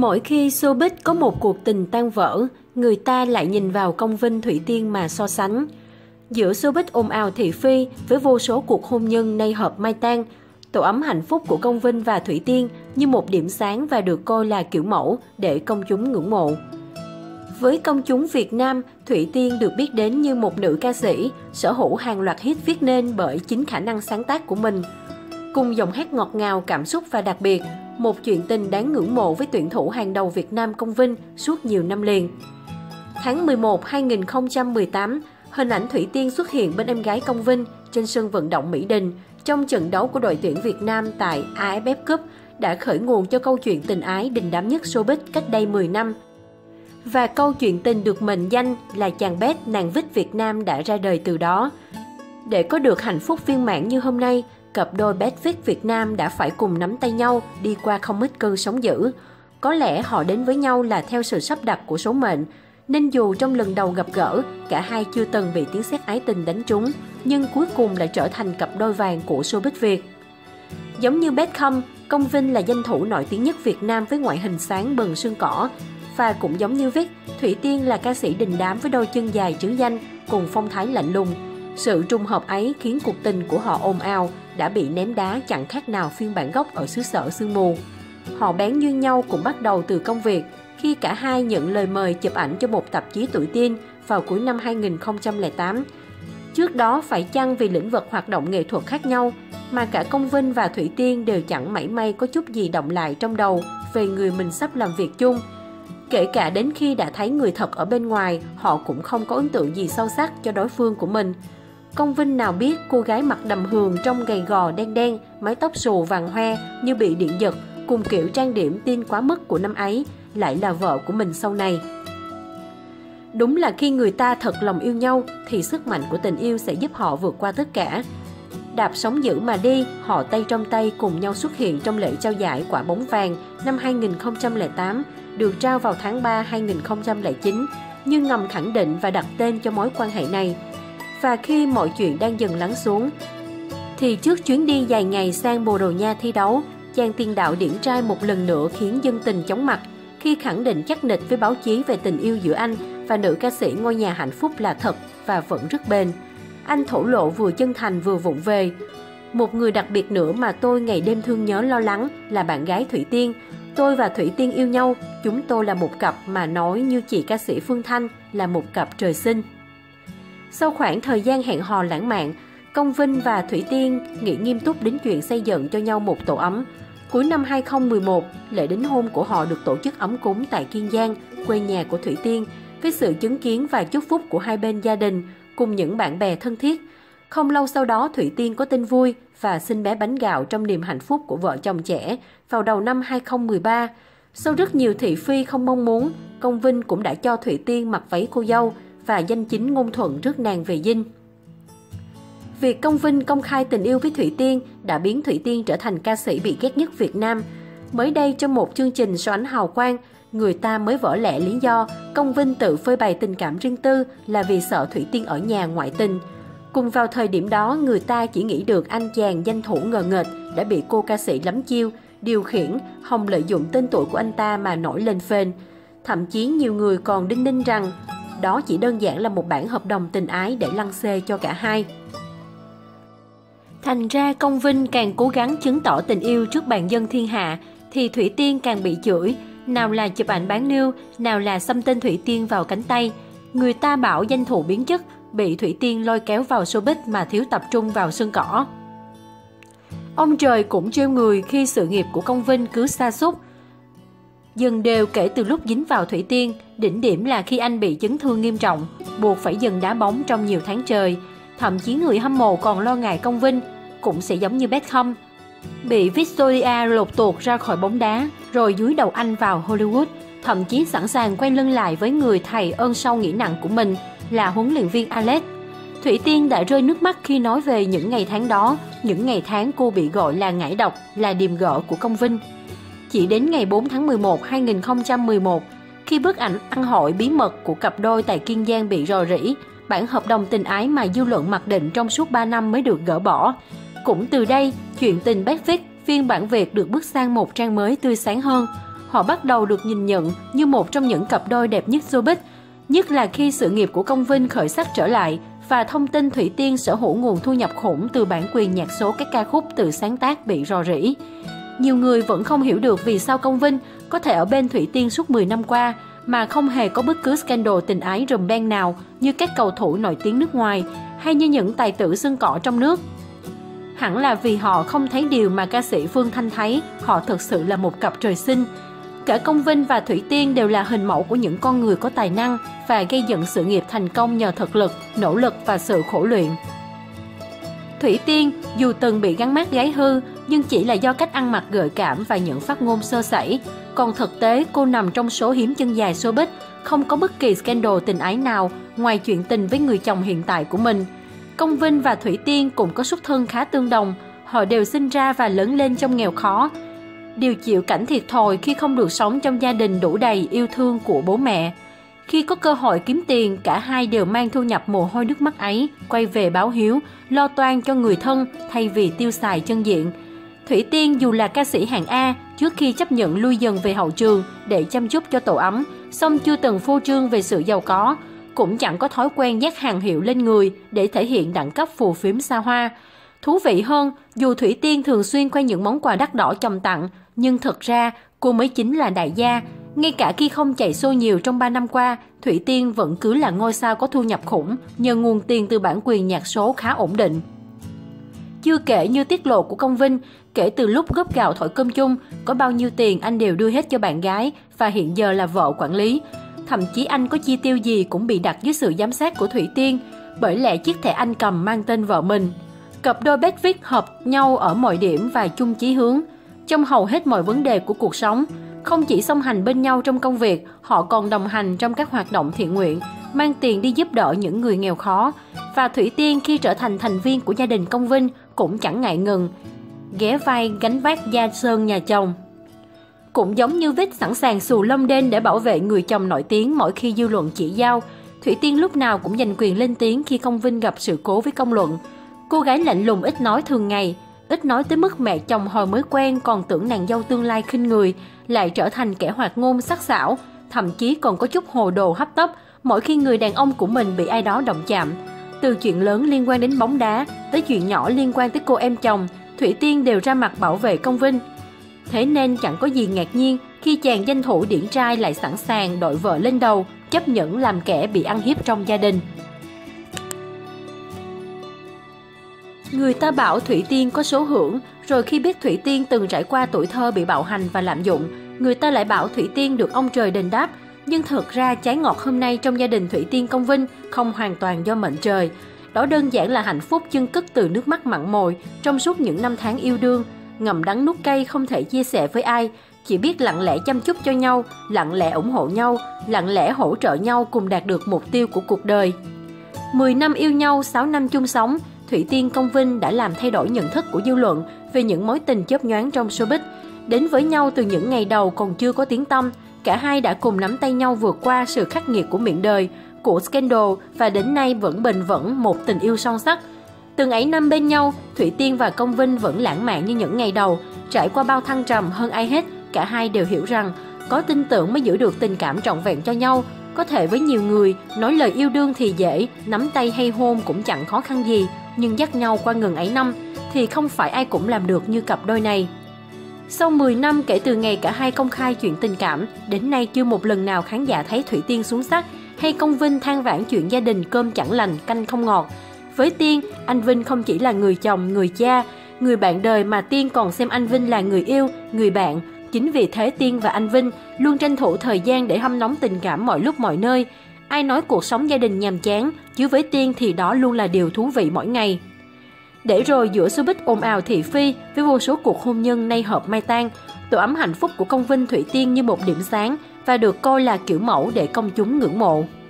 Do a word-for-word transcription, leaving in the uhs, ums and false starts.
Mỗi khi showbiz có một cuộc tình tan vỡ, người ta lại nhìn vào Công Vinh Thủy Tiên mà so sánh. Giữa showbiz ồn ào thị phi với vô số cuộc hôn nhân nay hợp mai tang, tổ ấm hạnh phúc của Công Vinh và Thủy Tiên như một điểm sáng và được coi là kiểu mẫu để công chúng ngưỡng mộ. Với công chúng Việt Nam, Thủy Tiên được biết đến như một nữ ca sĩ, sở hữu hàng loạt hit viết nên bởi chính khả năng sáng tác của mình. Cùng giọng hát ngọt ngào, cảm xúc và đặc biệt, một chuyện tình đáng ngưỡng mộ với tuyển thủ hàng đầu Việt Nam Công Vinh suốt nhiều năm liền. Tháng mười một năm hai nghìn không trăm mười tám, hình ảnh Thủy Tiên xuất hiện bên em gái Công Vinh trên sân vận động Mỹ Đình trong trận đấu của đội tuyển Việt Nam tại a ép ép Cup đã khởi nguồn cho câu chuyện tình ái đình đám nhất showbiz cách đây mười năm. Và câu chuyện tình được mệnh danh là chàng bét nàng vít Việt Nam đã ra đời từ đó. Để có được hạnh phúc viên mãn như hôm nay, cặp đôi bét vít Việt Nam đã phải cùng nắm tay nhau đi qua không ít cơn sóng dữ. Có lẽ họ đến với nhau là theo sự sắp đặt của số mệnh, nên dù trong lần đầu gặp gỡ, cả hai chưa từng bị tiếng sét ái tình đánh trúng, nhưng cuối cùng lại trở thành cặp đôi vàng của showbiz Việt. Giống như Beckham, Công Vinh là danh thủ nổi tiếng nhất Việt Nam với ngoại hình sáng bừng xương cỏ. Và cũng giống như Vic, Thủy Tiên là ca sĩ đình đám với đôi chân dài trứ danh cùng phong thái lạnh lùng. Sự trùng hợp ấy khiến cuộc tình của họ ồn ào đã bị ném đá chẳng khác nào phiên bản gốc ở xứ sở sương mù. Họ bén duyên nhau cũng bắt đầu từ công việc khi cả hai nhận lời mời chụp ảnh cho một tạp chí tuổi teen vào cuối năm hai nghìn không trăm lẻ tám. Trước đó phải chăng vì lĩnh vực hoạt động nghệ thuật khác nhau mà cả Công Vinh và Thủy Tiên đều chẳng mảy may có chút gì động lại trong đầu về người mình sắp làm việc chung. Kể cả đến khi đã thấy người thật ở bên ngoài, họ cũng không có ấn tượng gì sâu sắc cho đối phương của mình. Công Vinh nào biết cô gái mặt đầm hường trông gầy gò đen đen, mái tóc xù vàng hoe như bị điện giật, cùng kiểu trang điểm teen quá mức của năm ấy, lại là vợ của mình sau này. Đúng là khi người ta thật lòng yêu nhau, thì sức mạnh của tình yêu sẽ giúp họ vượt qua tất cả. Đạp sóng dữ mà đi, họ tay trong tay cùng nhau xuất hiện trong lễ trao giải quả bóng vàng năm hai nghìn không trăm lẻ tám, được trao vào tháng ba năm hai nghìn không trăm lẻ chín, nhưng ngầm khẳng định và đặt tên cho mối quan hệ này. Và khi mọi chuyện đang dần lắng xuống, thì trước chuyến đi dài ngày sang Bồ Đào Nha thi đấu, chàng tiền đạo điển trai một lần nữa khiến dân tình chóng mặt khi khẳng định chắc nịch với báo chí về tình yêu giữa anh và nữ ca sĩ ngôi nhà hạnh phúc là thật và vẫn rất bền. Anh thổ lộ vừa chân thành vừa vụng về. Một người đặc biệt nữa mà tôi ngày đêm thương nhớ lo lắng là bạn gái Thủy Tiên. Tôi và Thủy Tiên yêu nhau, chúng tôi là một cặp mà nói như chị ca sĩ Phương Thanh là một cặp trời sinh. Sau khoảng thời gian hẹn hò lãng mạn, Công Vinh và Thủy Tiên nghĩ nghiêm túc đến chuyện xây dựng cho nhau một tổ ấm. Cuối năm hai nghìn không trăm mười một, lễ đính hôn của họ được tổ chức ấm cúng tại Kiên Giang, quê nhà của Thủy Tiên, với sự chứng kiến và chúc phúc của hai bên gia đình cùng những bạn bè thân thiết. Không lâu sau đó, Thủy Tiên có tin vui và sinh bé bánh gạo trong niềm hạnh phúc của vợ chồng trẻ vào đầu năm hai nghìn không trăm mười ba. Sau rất nhiều thị phi không mong muốn, Công Vinh cũng đã cho Thủy Tiên mặc váy cô dâu và danh chính ngôn thuận rước nàng về dinh. Việc Công Vinh công khai tình yêu với Thủy Tiên đã biến Thủy Tiên trở thành ca sĩ bị ghét nhất Việt Nam. Mới đây trong một chương trình so ánh hào quang, người ta mới vỡ lẽ lý do Công Vinh tự phơi bày tình cảm riêng tư là vì sợ Thủy Tiên ở nhà ngoại tình. Cùng vào thời điểm đó, người ta chỉ nghĩ được anh chàng danh thủ ngờ nghệch đã bị cô ca sĩ lắm chiêu, điều khiển, hòng lợi dụng tên tuổi của anh ta mà nổi lên phên. Thậm chí nhiều người còn đinh ninh rằng đó chỉ đơn giản là một bản hợp đồng tình ái để lăng xê cho cả hai. Thành ra Công Vinh càng cố gắng chứng tỏ tình yêu trước bàn dân thiên hạ, thì Thủy Tiên càng bị chửi, nào là chụp ảnh bán niêu, nào là xăm tên Thủy Tiên vào cánh tay. Người ta bảo danh thủ biến chất, bị Thủy Tiên lôi kéo vào showbiz mà thiếu tập trung vào sân cỏ. Ông trời cũng trêu người khi sự nghiệp của Công Vinh cứ sa sút dần đều kể từ lúc dính vào Thủy Tiên. Đỉnh điểm là khi anh bị chấn thương nghiêm trọng, buộc phải dừng đá bóng trong nhiều tháng trời. Thậm chí người hâm mộ còn lo ngại Công Vinh cũng sẽ giống như Beckham, bị Victoria lột tuột ra khỏi bóng đá rồi dúi đầu anh vào Hollywood, thậm chí sẵn sàng quay lưng lại với người thầy ơn sâu nghĩa nặng của mình là huấn luyện viên Alex. Thủy Tiên đã rơi nước mắt khi nói về những ngày tháng đó, những ngày tháng cô bị gọi là ngải độc, là điềm gỡ của Công Vinh. Chỉ đến ngày bốn tháng mười một năm hai nghìn không trăm mười một, khi bức ảnh ăn hội bí mật của cặp đôi tại Kiên Giang bị rò rỉ, bản hợp đồng tình ái mà dư luận mặc định trong suốt ba năm mới được gỡ bỏ. Cũng từ đây, chuyện tình Bét Vít phiên bản Việt được bước sang một trang mới tươi sáng hơn. họ bắt đầu được nhìn nhận như một trong những cặp đôi đẹp nhất showbiz, nhất là khi sự nghiệp của Công Vinh khởi sắc trở lại và thông tin Thủy Tiên sở hữu nguồn thu nhập khủng từ bản quyền nhạc số các ca khúc từ sáng tác bị rò rỉ. Nhiều người vẫn không hiểu được vì sao Công Vinh có thể ở bên Thủy Tiên suốt mười năm qua mà không hề có bất cứ scandal tình ái rùm beng nào như các cầu thủ nổi tiếng nước ngoài hay như những tài tử sân cỏ trong nước. Hẳn là vì họ không thấy điều mà ca sĩ Phương Thanh thấy, họ thực sự là một cặp trời sinh. Cả Công Vinh và Thủy Tiên đều là hình mẫu của những con người có tài năng và gây dựng sự nghiệp thành công nhờ thực lực, nỗ lực và sự khổ luyện. Thủy Tiên dù từng bị gắn mác gái hư nhưng chỉ là do cách ăn mặc gợi cảm và những phát ngôn sơ sẩy. Còn thực tế cô nằm trong số hiếm chân dài showbiz, không có bất kỳ scandal tình ái nào ngoài chuyện tình với người chồng hiện tại của mình. Công Vinh và Thủy Tiên cũng có xuất thân khá tương đồng, họ đều sinh ra và lớn lên trong nghèo khó, đều chịu cảnh thiệt thòi khi không được sống trong gia đình đủ đầy yêu thương của bố mẹ. Khi có cơ hội kiếm tiền, cả hai đều mang thu nhập mồ hôi nước mắt ấy, quay về báo hiếu, lo toan cho người thân thay vì tiêu xài chân diện. Thủy Tiên dù là ca sĩ hạng A, trước khi chấp nhận lui dần về hậu trường để chăm chút cho tổ ấm, song chưa từng phô trương về sự giàu có, cũng chẳng có thói quen dắt hàng hiệu lên người để thể hiện đẳng cấp phù phiếm xa hoa. Thú vị hơn, dù Thủy Tiên thường xuyên khoe những món quà đắt đỏ chồng tặng, nhưng thật ra cô mới chính là đại gia. Ngay cả khi không chạy show nhiều trong ba năm qua, Thủy Tiên vẫn cứ là ngôi sao có thu nhập khủng nhờ nguồn tiền từ bản quyền nhạc số khá ổn định. Chưa kể như tiết lộ của Công Vinh, kể từ lúc góp gạo thổi cơm chung, có bao nhiêu tiền anh đều đưa hết cho bạn gái và hiện giờ là vợ quản lý. Thậm chí anh có chi tiêu gì cũng bị đặt dưới sự giám sát của Thủy Tiên, bởi lẽ chiếc thẻ anh cầm mang tên vợ mình. Cặp đôi best fit hợp nhau ở mọi điểm và chung chí hướng. Trong hầu hết mọi vấn đề của cuộc sống, không chỉ song hành bên nhau trong công việc, họ còn đồng hành trong các hoạt động thiện nguyện, mang tiền đi giúp đỡ những người nghèo khó. Và Thủy Tiên khi trở thành thành viên của gia đình Công Vinh cũng chẳng ngại ngừng ghé vai gánh vác gia sơn nhà chồng. Cũng giống như Vít sẵn sàng xù lông đen để bảo vệ người chồng nổi tiếng mỗi khi dư luận chỉ giao, Thủy Tiên lúc nào cũng giành quyền lên tiếng khi Công Vinh gặp sự cố với công luận. Cô gái lạnh lùng ít nói thường ngày, ít nói tới mức mẹ chồng hồi mới quen còn tưởng nàng dâu tương lai khinh người, lại trở thành kẻ hoạt ngôn sắc sảo, thậm chí còn có chút hồ đồ hấp tấp mỗi khi người đàn ông của mình bị ai đó động chạm. Từ chuyện lớn liên quan đến bóng đá tới chuyện nhỏ liên quan tới cô em chồng, Thủy Tiên đều ra mặt bảo vệ Công Vinh. Thế nên chẳng có gì ngạc nhiên khi chàng danh thủ điển trai lại sẵn sàng đội vợ lên đầu, chấp nhận làm kẻ bị ăn hiếp trong gia đình. Người ta bảo Thủy Tiên có số hưởng, rồi khi biết Thủy Tiên từng trải qua tuổi thơ bị bạo hành và lạm dụng, người ta lại bảo Thủy Tiên được ông trời đền đáp. Nhưng thật ra trái ngọt hôm nay trong gia đình Thủy Tiên Công Vinh không hoàn toàn do mệnh trời. Đó đơn giản là hạnh phúc chưng cất từ nước mắt mặn mòi trong suốt những năm tháng yêu đương, ngậm đắng nuốt cay không thể chia sẻ với ai, chỉ biết lặng lẽ chăm chút cho nhau, lặng lẽ ủng hộ nhau, lặng lẽ hỗ trợ nhau cùng đạt được mục tiêu của cuộc đời. mười năm yêu nhau, sáu năm chung sống, Thủy Tiên Công Vinh đã làm thay đổi nhận thức của dư luận về những mối tình chớp nhoáng trong showbiz. Đến với nhau từ những ngày đầu còn chưa có tiếng tăm, cả hai đã cùng nắm tay nhau vượt qua sự khắc nghiệt của miệng đời, của scandal và đến nay vẫn bền vững một tình yêu son sắt. Từng ấy năm bên nhau, Thủy Tiên và Công Vinh vẫn lãng mạn như những ngày đầu. Trải qua bao thăng trầm hơn ai hết, cả hai đều hiểu rằng có tin tưởng mới giữ được tình cảm trọn vẹn cho nhau. Có thể với nhiều người, nói lời yêu đương thì dễ, nắm tay hay hôn cũng chẳng khó khăn gì, nhưng dắt nhau qua ngần ấy năm thì không phải ai cũng làm được như cặp đôi này. Sau mười năm kể từ ngày cả hai công khai chuyện tình cảm, đến nay chưa một lần nào khán giả thấy Thủy Tiên xuống sắc hay Công Vinh than vãn chuyện gia đình cơm chẳng lành, canh không ngọt. Với Tiên, anh Vinh không chỉ là người chồng, người cha, người bạn đời mà Tiên còn xem anh Vinh là người yêu, người bạn. Chính vì thế Tiên và anh Vinh luôn tranh thủ thời gian để hâm nóng tình cảm mọi lúc mọi nơi. Ai nói cuộc sống gia đình nhàm chán, chứ với Tiên thì đó luôn là điều thú vị mỗi ngày. Để rồi giữa showbiz ồn ào thị phi với vô số cuộc hôn nhân nay hợp mai tan, tổ ấm hạnh phúc của Công Vinh Thủy Tiên như một điểm sáng và được coi là kiểu mẫu để công chúng ngưỡng mộ.